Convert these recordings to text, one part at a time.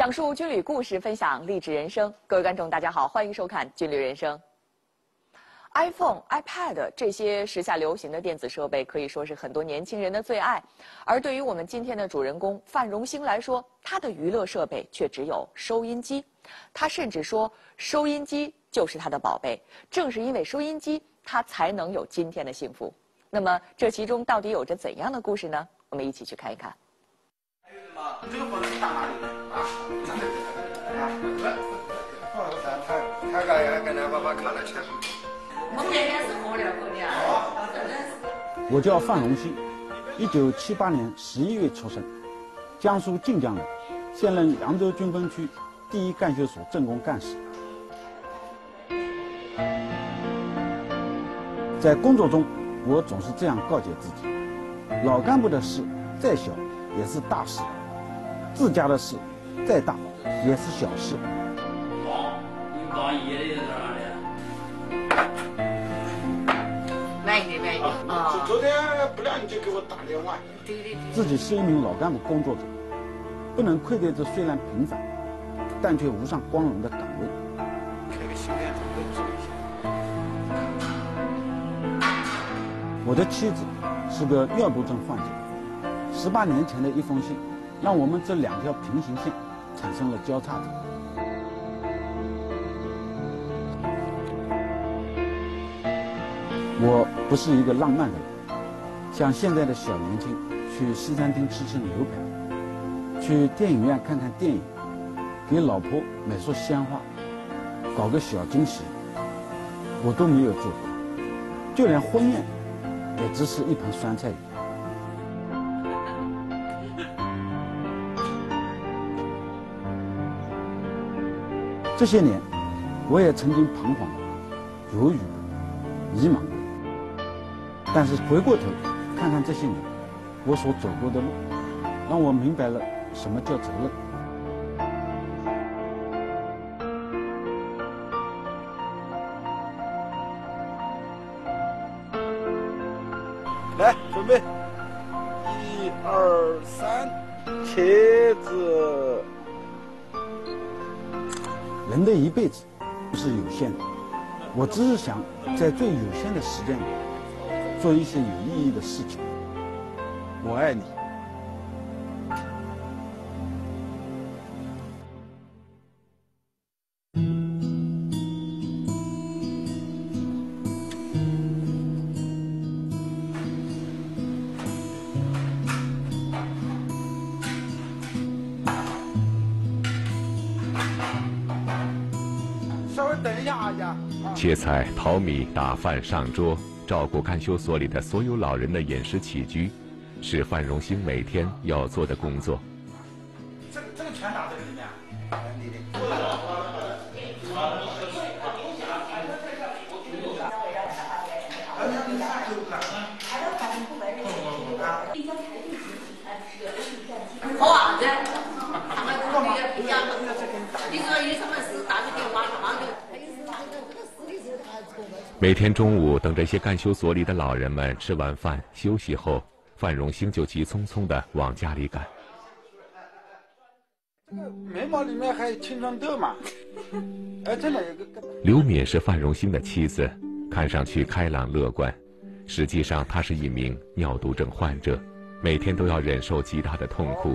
讲述军旅故事，分享励志人生。各位观众，大家好，欢迎收看《军旅人生》。iPhone、iPad 这些时下流行的电子设备可以说是很多年轻人的最爱，而对于我们今天的主人公范荣兴来说，他的娱乐设备却只有收音机。他甚至说，收音机就是他的宝贝。正是因为收音机，他才能有今天的幸福。那么，这其中到底有着怎样的故事呢？我们一起去看一看。 这个房子打哪里的啊？他跟他爸爸看了钱。 我们也是喝了我叫范荣兴，1978年11月出生，江苏晋江人，现任扬州军分区第一干休所政工干事。在工作中，我总是这样告诫自己：老干部的事再小也是大事，自家的事再大也是小事。 买的啊！ 昨天不亮你就给我打电话。 对。 自己是一名老干部工作者，不能愧对这虽然平凡，但却无上光荣的岗位。 开个心电图都做一下。 我的妻子是个尿毒症患者，18年前的一封信，让我们这两条平行线产生了交叉点。我不是一个浪漫的人，像现在的小年轻，去西餐厅吃牛排，去电影院看看电影，给老婆买束鲜花，搞个小惊喜，我都没有做过，就连婚宴也只是一盘酸菜鱼。这些年，我也曾经彷徨、犹豫、迷茫过。但是回过头看看这些年我所走过的路，让我明白了什么叫责任。 来，准备，1、2、3，茄子。 人的一辈子是有限的，我只是想在最有限的时间里做一些有意义的事情。 我爱你。稍微等一下，阿姨。 切菜、淘米、打饭、上桌，照顾看守所里的所有老人的饮食起居，是范荣兴每天要做的工作。 这个全打这个里面。 喝啥子？他们不一样的。你说有什么事打个电话，马上就。 每天中午，等这些干休所里的老人们吃完饭休息后，范荣兴就急匆匆地往家里赶。 这个眉毛里面还有青春痘嘛？哎，真的有个。 刘敏是范荣兴的妻子，看上去开朗乐观，实际上她是一名尿毒症患者，每天都要忍受极大的痛苦。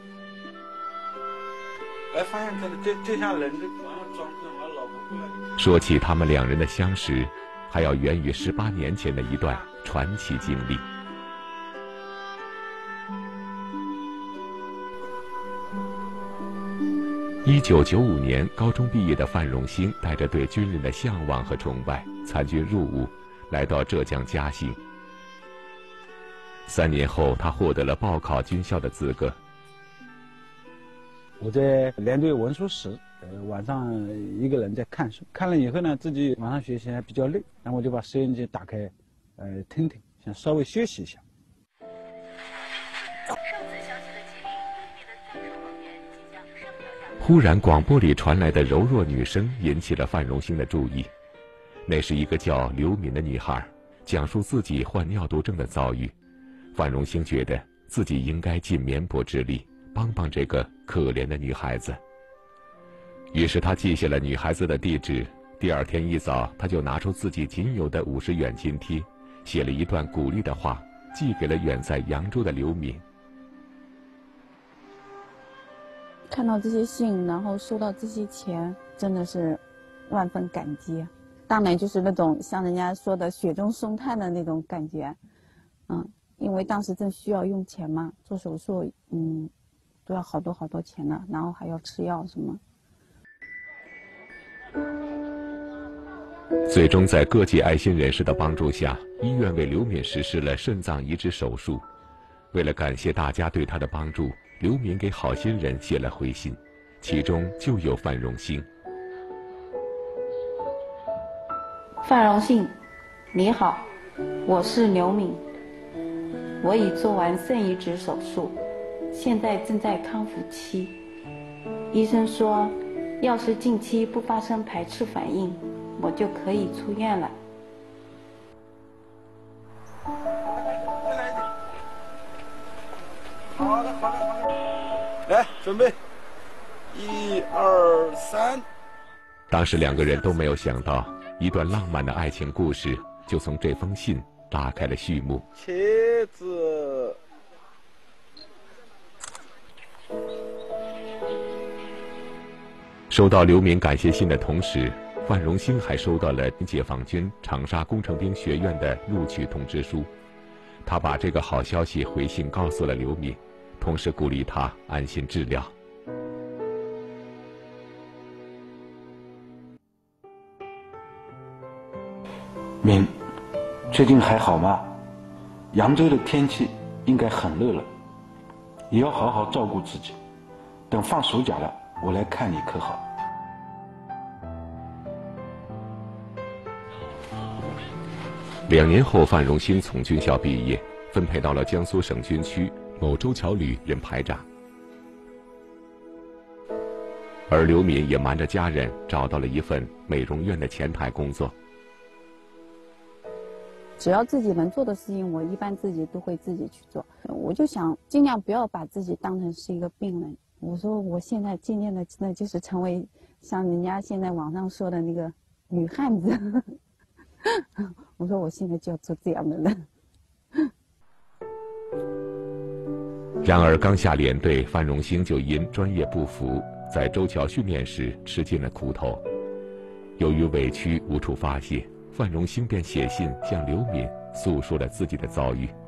哎，发现这下人这往上装着，我老婆过来。 说起他们两人的相识，还要源于18年前的一段传奇经历。1995年高中毕业的范荣兴带着对军人的向往和崇拜，参军入伍，来到浙江嘉兴。3年后，他获得了报考军校的资格。 我在连队文书室，晚上一个人在看书，看了以后呢，自己晚上学习还比较累，然后我就把收音机打开，听听，想稍微休息一下。 忽然，广播里传来的柔弱女声引起了范荣兴的注意。那是一个叫刘敏的女孩，讲述自己患尿毒症的遭遇。范荣兴觉得自己应该尽绵薄之力帮帮这个可怜的女孩子。 于是他记下了女孩子的地址。第二天一早，他就拿出自己仅有的50元津贴，写了一段鼓励的话，寄给了远在扬州的刘敏。 看到这些信，然后收到这些钱，真的是万分感激。当然就是那种像人家说的雪中送炭的那种感觉，因为当时正需要用钱嘛，做手术，都要好多钱呢，然后还要吃药什么。 最终在各界爱心人士的帮助下，医院为刘敏实施了肾脏移植手术。为了感谢大家对她的帮助，刘敏给好心人写了回信，其中就有范荣兴。 范荣兴，你好，我是刘敏，我已做完肾移植手术，现在正在康复期。医生说，要是近期不发生排斥反应，我就可以出院了。 好的，来，准备，1、2、3。 当时2个人都没有想到，一段浪漫的爱情故事就从这封信拉开了序幕。 茄子。 收到刘敏感谢信的同时，范荣兴还收到了解放军长沙工程兵学院的录取通知书。他把这个好消息回信告诉了刘敏，同时鼓励她安心治疗。 敏，最近还好吗？扬州的天气应该很热了，也要好好照顾自己。等放暑假了，我来看你可好 ？2年后，范荣兴从军校毕业，分配到了江苏省军区某周桥旅任排长。而刘敏也瞒着家人找到了一份美容院的前台工作。 只要自己能做的事情，我一般自己都会自己去做。我就想尽量不要把自己当成是一个病人。我说我现在渐渐的真的就是成为像人家现在网上说的那个女汉子。我说我现在就要做这样的人。 然而刚下连队，范荣兴就因专业不符，在周桥训练时吃尽了苦头。由于委屈无处发泄，范荣兴便写信向刘敏诉说了自己的遭遇。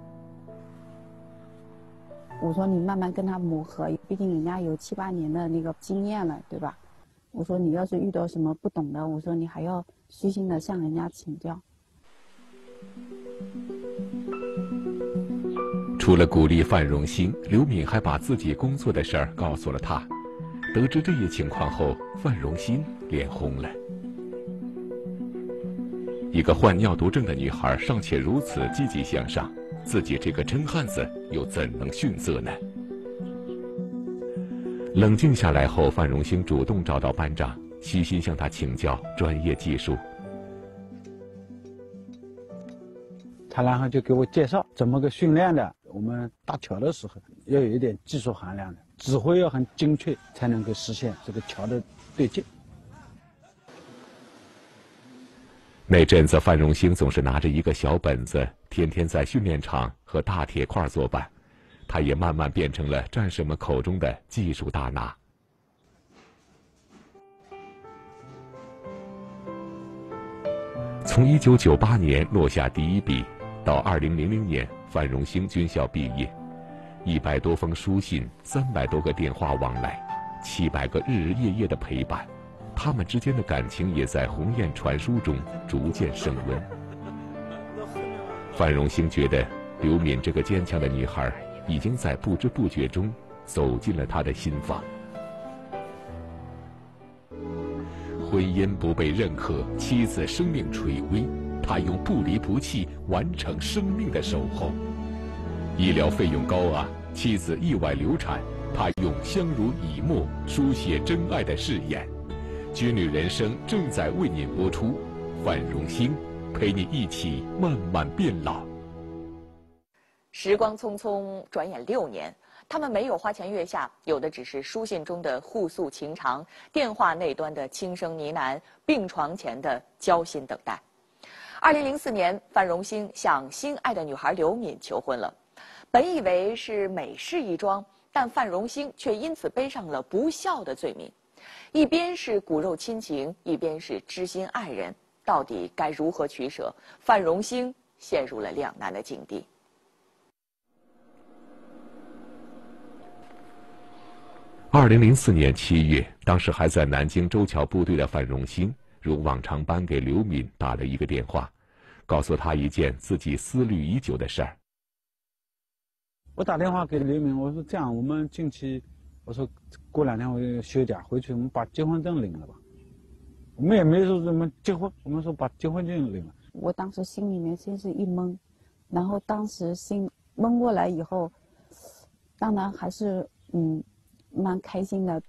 我说你慢慢跟他磨合，毕竟人家有7、8年的那个经验了，对吧？我说你要是遇到什么不懂的，我说你还要虚心的向人家请教。 除了鼓励范荣兴，刘敏还把自己工作的事儿告诉了他。得知这一情况后，范荣兴脸红了。一个患尿毒症的女孩尚且如此积极向上，自己这个真汉子又怎能逊色呢？冷静下来后，范荣兴主动找到班长，虚心向他请教专业技术。 他然后就给我介绍怎么个训练的。我们搭桥的时候要有一点技术含量的，指挥要很精确，才能够实现这个桥的对劲。 那阵子，范荣兴总是拿着一个小本子，天天在训练场和大铁块作伴。他也慢慢变成了战士们口中的技术大拿。从1998年落下第一笔，到2000年范荣兴军校毕业，100多封书信，300多个电话往来，700个日日夜夜的陪伴，他们之间的感情也在鸿雁传书中逐渐升温。范荣兴觉得刘敏这个坚强的女孩已经在不知不觉中走进了他的心房。婚姻不被认可，妻子生命垂危，他用不离不弃完成生命的守候。医疗费用高昂，妻子意外流产，他用相濡以沫书写真爱的誓言。军旅人生正在为您播出，范荣兴陪你一起慢慢变老。 时光匆匆，转眼6年。 他们没有花前月下，有的只是书信中的互诉情长，电话那端的轻声呢喃，病床前的焦心等待。2004年，范荣兴向心爱的女孩刘敏求婚了。本以为是美事一桩，但范荣兴却因此背上了不孝的罪名。一边是骨肉亲情，一边是知心爱人，到底该如何取舍？范荣兴陷入了两难的境地。 2004年7月，当时还在南京周桥部队的范荣兴，如往常般给刘敏打了一个电话，告诉他一件自己思虑已久的事儿。 我打电话给刘敏，我说这样，我们近期，我说过2天我就休假回去，我们把结婚证领了吧。我们也没说怎么结婚，我们说把结婚证领了。 我当时心里面先是一懵，然后当时心懵过来以后，当然还是蛮开心的。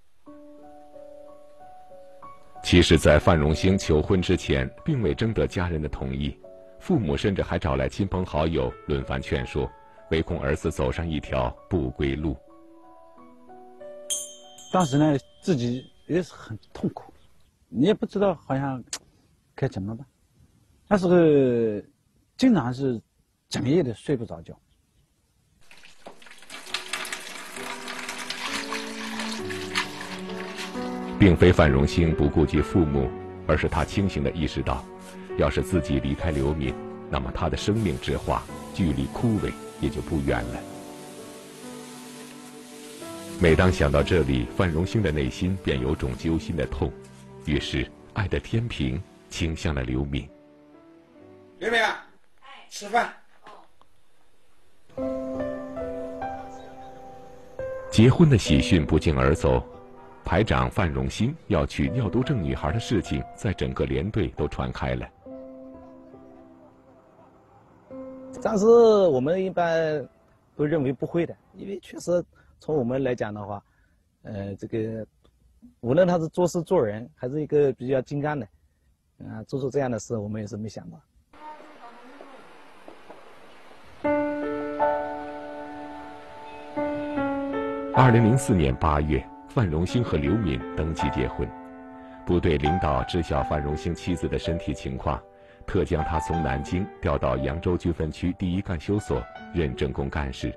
其实，在范荣兴求婚之前，并未征得家人的同意，父母甚至还找来亲朋好友轮番劝说，唯恐儿子走上一条不归路。 当时呢，自己也是很痛苦，你也不知道好像该怎么办。那时候经常是整夜的睡不着觉。 并非范荣兴不顾及父母，而是他清醒地意识到，要是自己离开刘敏，那么他的生命之花距离枯萎也就不远了。每当想到这里，范荣兴的内心便有种揪心的痛，于是爱的天平倾向了刘敏。 刘敏，吃饭。 结婚的喜讯不胫而走，排长范荣兴要娶尿毒症女孩的事情，在整个连队都传开了。 当时我们一般都认为不会的，因为确实从我们来讲的话，这个无论他是做事做人，还是一个比较精干的，做出这样的事，我们也是没想到。 2004年8月，范荣兴和刘敏登记结婚。部队领导知晓范荣兴妻子的身体情况，特将他从南京调到扬州军分区第1干休所任政工干事。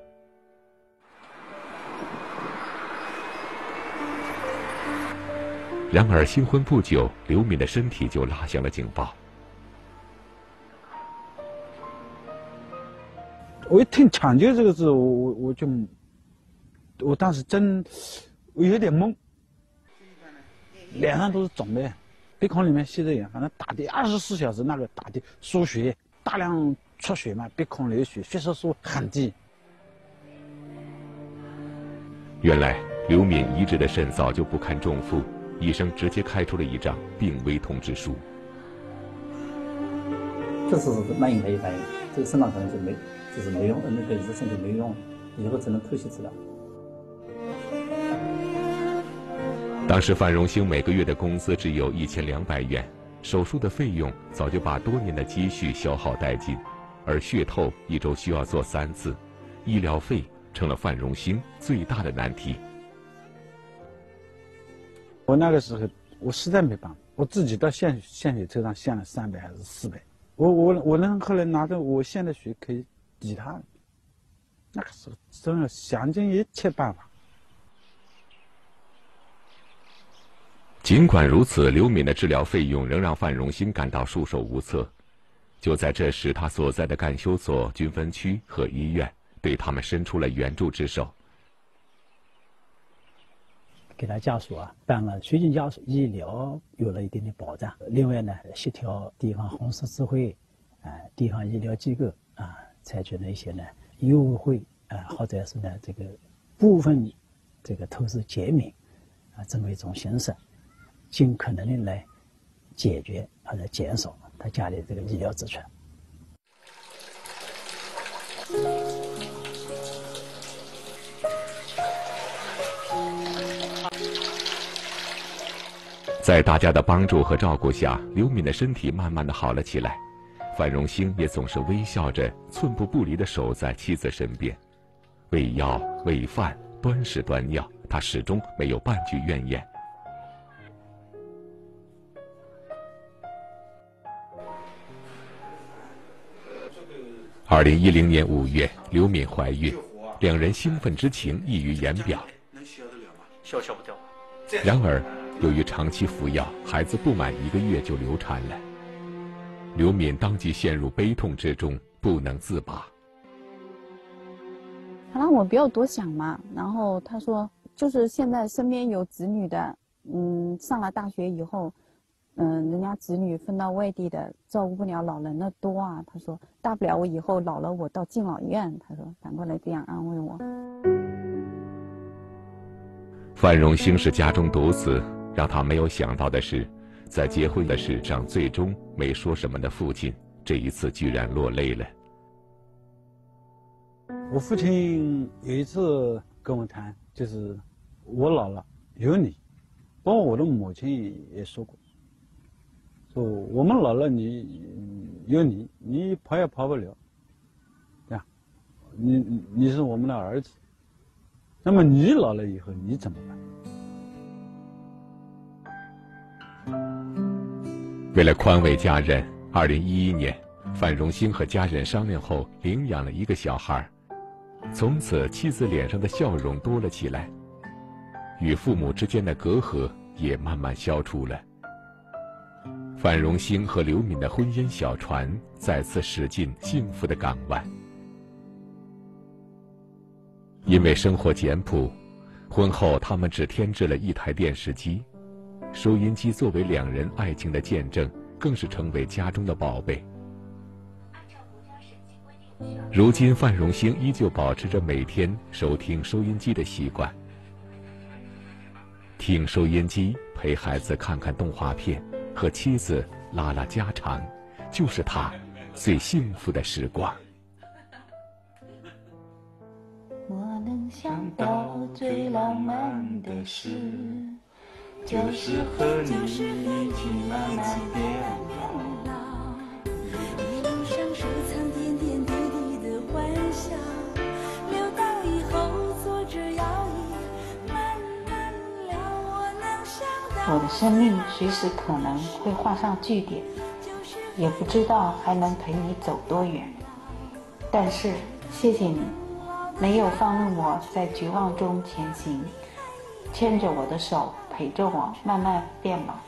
然而新婚不久，刘敏的身体就拉响了警报。 我一听抢救这个字，我当时我有点懵，脸上都是肿的，鼻孔里面吸着氧，反正打的24小时那个打的输血，大量出血嘛，鼻孔流血，血色素很低。 原来刘敏移植的肾早就不堪重负，医生直接开出了一张病危通知书。 这是慢性排异反应，这个肾脏可能就是没用，那个移植肾就没用了，以后只能透析治疗。 当时范荣兴每个月的工资只有1200元，手术的费用早就把多年的积蓄消耗殆尽，而血透1周需要做3次，医疗费成了范荣兴最大的难题。 我那个时候我实在没办法，我自己到献血车上献了300还是400，我能后来拿着我献的血可以抵他，那个时候真的想尽一切办法。 尽管如此，刘敏的治疗费用仍让范荣兴感到束手无策。就在这时，他所在的干休所、军分区和医院对他们伸出了援助之手， 给他家属办了推进家属医疗有了一定的保障。另外呢，协调地方红十字会地方医疗机构采取了一些呢优惠或者是呢这个部分这个投资减免这么一种形式，尽可能的来解决或者减少他家里这个医疗支出。 在大家的帮助和照顾下，刘敏的身体慢慢的好了起来。范荣兴也总是微笑着，寸步不离地守在妻子身边。 喂药、喂饭、端屎端尿，他始终没有半句怨言。2010年5月，刘敏怀孕，两人兴奋之情溢于言表。 能消得了吗？ 消不掉。 然而，由于长期服药，孩子不满1个月就流产了。刘敏当即陷入悲痛之中，不能自拔。 他让我不要多想嘛，然后他说，就是现在身边有子女的，上了大学以后，人家子女分到外地的，照顾不了老人的多啊。他说，大不了我以后老了，我到敬老院。他说，反过来这样安慰我。 范荣兴是家中独子，让他没有想到的是，在结婚的事上最终没说什么的父亲，这一次居然落泪了。 我父亲有一次跟我谈，就是我老了有你，包括我的母亲也说过，说我们老了有你跑也跑不了，对吧？你是我们的儿子，那么你老了以后你怎么办？ 为了宽慰家人，2011年，范荣兴和家人商量后领养了一个小孩。从此，妻子脸上的笑容多了起来，与父母之间的隔阂也慢慢消除了。范荣兴和刘敏的婚姻小船再次驶进幸福的港湾。因为生活简朴，婚后他们只添置了1台电视机，收音机作为两人爱情的见证，更是成为家中的宝贝。如今，范荣兴依旧保持着每天收听收音机的习惯，听收音机，陪孩子看看动画片，和妻子拉拉家常，就是他最幸福的时光。 我能想到最浪漫的事，就是和你一起慢慢变老。一路上收藏点点滴滴的幻想，留到以后坐着摇椅慢慢聊。我能想到我的生命随时可能会画上句点，也不知道还能陪你走多远。但是谢谢你，没有放任我在绝望中前行，牵着我的手，陪着我慢慢变老。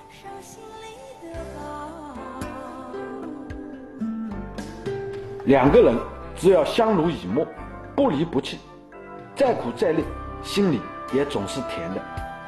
两个人只要相濡以沫，不离不弃，再苦再累，心里也总是甜的。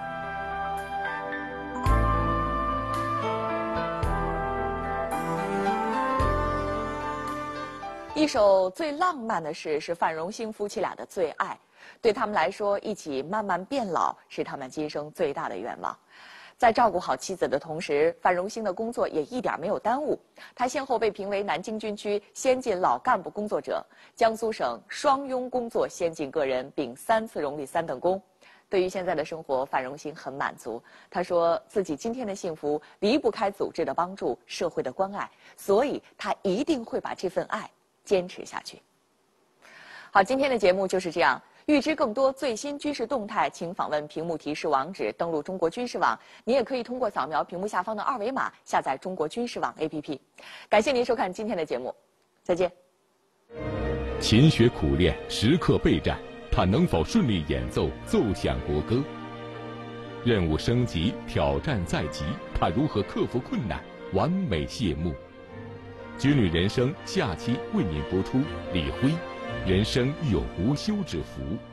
一首最浪漫的事是范荣兴夫妻俩的最爱，对他们来说，一起慢慢变老是他们今生最大的愿望。在照顾好妻子的同时，范荣兴的工作也一点没有耽误。他先后被评为南京军区先进老干部工作者、江苏省双拥工作先进个人，并3次荣立3等功。对于现在的生活，范荣兴很满足。他说自己今天的幸福离不开组织的帮助、社会的关爱，所以他一定会把这份爱坚持下去。好，今天的节目就是这样。预知更多最新军事动态，请访问屏幕提示网址，登录中国军事网。你也可以通过扫描屏幕下方的2维码下载中国军事网 APP。感谢您收看今天的节目，再见。 勤学苦练，时刻备战，他能否顺利演奏奏响国歌？任务升级，挑战在即，他如何克服困难，完美谢幕？军旅人生下期为您播出李辉，人生亦有无休之福。